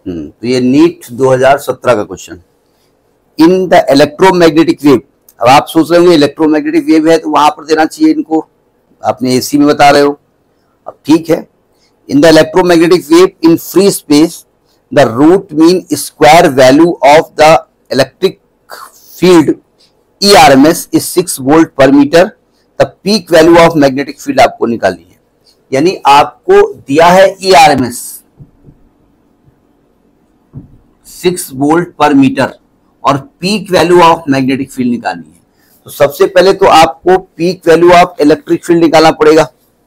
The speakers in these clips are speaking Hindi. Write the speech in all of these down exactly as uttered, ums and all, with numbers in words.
हम्म तो ये नीट दो हज़ार सत्रह का question. In the electromagnetic wave, अब आप सोच रहे होंगे इलेक्ट्रोमैग्नेटिक वेव है तो वहां पर देना चाहिए इनको, आपने एसी में बता रहे हो। अब ठीक है, in the electromagnetic wave in free space the root mean square value of the electric field E R M S is six volt per metre, the peak value of magnetic field आपको निकालनी है। यानी आपको दिया है E R M S six volt per metre और peak value of magnetic field निकालनी है। तो सबसे पहले तो आपको peak value of electric field निकालना पड़ेगा।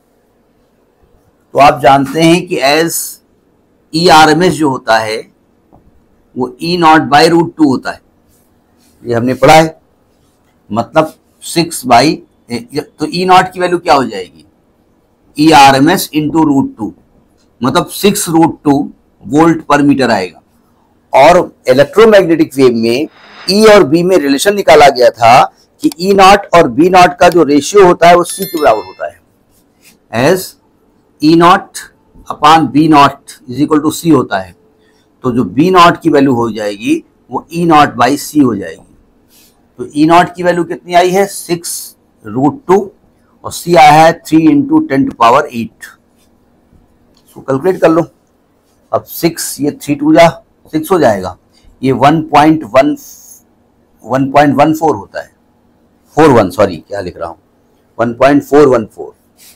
तो आप जानते हैं कि as E R M S जो होता है वो E naught by root two होता है, ये हमने पढ़ा है। मतलब सिक्स बाई, तो ई नॉट की वैल्यू क्या हो जाएगी, E R M S into root two, मतलब six root two volt per metre आएगा। और इलेक्ट्रोमैग्नेटिक वेव में ई और बी में रिलेशन निकाला गया था कि ई नॉट और बी नॉट का जो रेशियो होता है वो सी के बराबर होता है। As E naught upon B naught is equal to C होता है। तो जो बी नॉट की वैल्यू हो जाएगी वो ई नॉट बाई सी हो जाएगी। तो ई नॉट की वैल्यू कितनी आई है, सिक्स रूट टू, और सी आया है three into ten to power eight. So calculate कर लो। अब सिक्स, ये थ्री टू जा सिक्स हो जाएगा, ये one point one one point one four होता है, फोर वन, सॉरी क्या लिख रहा हूं, one point four one four.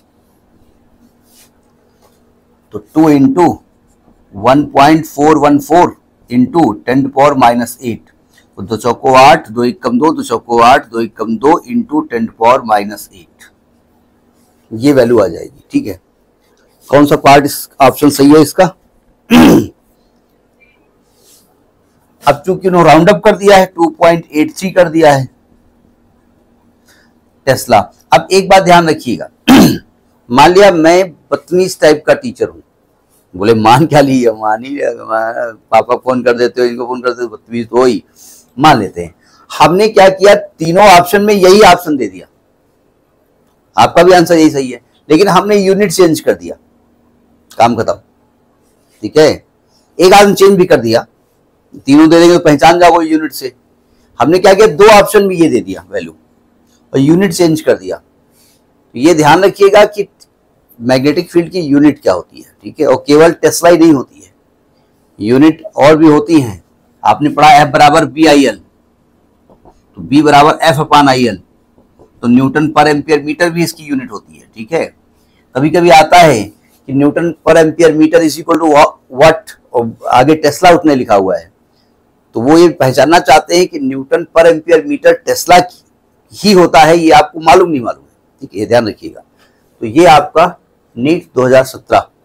तो two into one point four one four into ten to power minus eight, तो दो चौको आठ, दो एक कम दो, दो चौको आठ, दो एक कम दो into ten to power minus eight, ये वैल्यू आ जाएगी। ठीक है, कौन सा पार्ट इस ऑप्शन सही है इसका? अब चूंकि उन्होंने राउंड अप कर दिया है, टू पॉइंट एट थ्री कर दिया है टेस्ला। अब एक बात ध्यान रखिएगा, मान लिया मैं बदतमीज टाइप का टीचर हूं, बोले मान क्या लिया, मान ही पापा फोन कर देते हो, इनको फोन कर देते हो, बदतमीज तो ही मान लेते हैं। हमने क्या किया, तीनों ऑप्शन में यही ऑप्शन दे दिया, आपका भी आंसर यही सही है, लेकिन हमने यूनिट चेंज कर दिया, काम खत्म। ठीक है, एक ऑप्शन चेंज भी कर दिया, तीनों दे देंगे तो पहचान जाओगे यूनिट से। हमने क्या किया, दो ऑप्शन में ये दे दिया वैल्यू और यूनिट चेंज कर दिया। तो ये ध्यान रखिएगा कि मैग्नेटिक फील्ड की यूनिट क्या होती है। ठीक है, और केवल टेस्ला ही नहीं होती है, यूनिट और भी होती हैं। आपने पढ़ा एफ बराबर बी आई एल, तो बी बराबर एफ अपान आई एल, तो न्यूटन पर एम्पियर मीटर भी इसकी यूनिट होती है। ठीक है, कभी कभी आता है कि newton per ampere metre is equal to what, और आगे टेस्ला उतने लिखा हुआ है, तो वो ये पहचानना चाहते हैं कि newton per ampere metre Tesla ही होता है, ये आपको मालूम नहीं मालूम है। ठीक है, ध्यान रखिएगा। तो ये आपका नीट दो हज़ार सत्रह